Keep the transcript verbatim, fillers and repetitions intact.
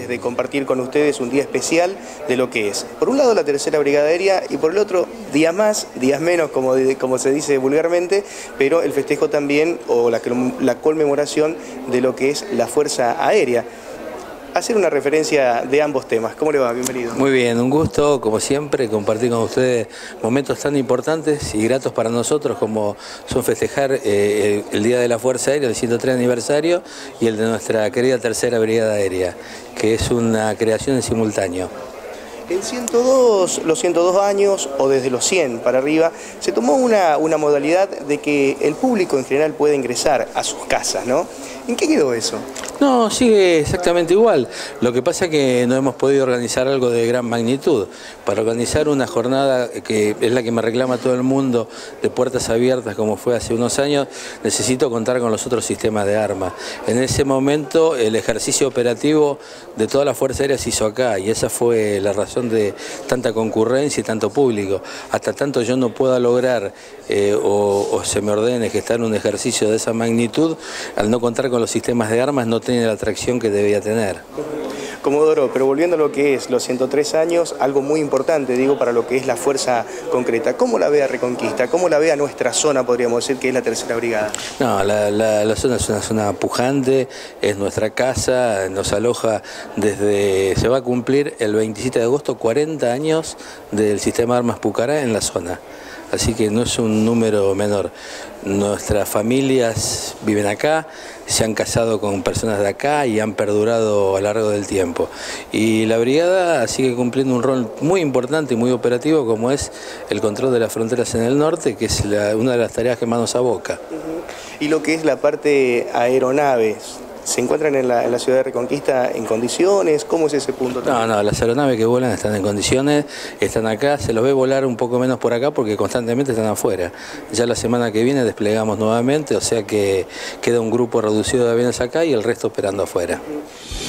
de compartir con ustedes un día especial de lo que es, por un lado, la Tercera Brigada Aérea y por el otro, días más, días menos, como, como se dice vulgarmente, pero el festejo también o la, la conmemoración de lo que es la Fuerza Aérea. Hacer una referencia de ambos temas. ¿Cómo le va? Bienvenido. Muy bien, un gusto, como siempre, compartir con ustedes momentos tan importantes y gratos para nosotros como son festejar eh, el, el Día de la Fuerza Aérea, el ciento tres aniversario, y el de nuestra querida Tercera Brigada Aérea, que es una creación en simultáneo. En ciento dos, los ciento dos años, o desde los cien para arriba, se tomó una, una modalidad de que el público en general puede ingresar a sus casas, ¿no? ¿En qué quedó eso? No, sigue exactamente igual. Lo que pasa es que no hemos podido organizar algo de gran magnitud. Para organizar una jornada que es la que me reclama todo el mundo, de puertas abiertas como fue hace unos años, necesito contar con los otros sistemas de armas. En ese momento el ejercicio operativo de toda la Fuerza Aérea se hizo acá y esa fue la razón de tanta concurrencia y tanto público. Hasta tanto yo no pueda lograr eh, o, o se me ordene gestar un ejercicio de esa magnitud, al no contar con los sistemas de armas no tiene la atracción que debía tener. Comodoro, pero volviendo a lo que es los ciento tres años, algo muy importante, digo, para lo que es la fuerza concreta. ¿Cómo la ve a Reconquista? ¿Cómo la ve a nuestra zona, podríamos decir, que es la Tercera Brigada? No, la, la, la zona es una zona pujante, es nuestra casa, nos aloja desde... Se va a cumplir el veintisiete de agosto cuarenta años del sistema de armas Pucará en la zona. Así que no es un número menor. Nuestras familias viven acá, se han casado con personas de acá y han perdurado a lo largo del tiempo. Y la brigada sigue cumpliendo un rol muy importante y muy operativo, como es el control de las fronteras en el norte, que es la, una de las tareas que más nos aboca. Uh-huh. Y lo que es la parte aeronaves, ¿se encuentran en la, en la ciudad de Reconquista en condiciones? ¿Cómo es ese punto también? No, no, las aeronaves que vuelan están en condiciones, están acá, se los ve volar un poco menos por acá porque constantemente están afuera. Ya la semana que viene desplegamos nuevamente, o sea que queda un grupo reducido de aviones acá y el resto esperando afuera.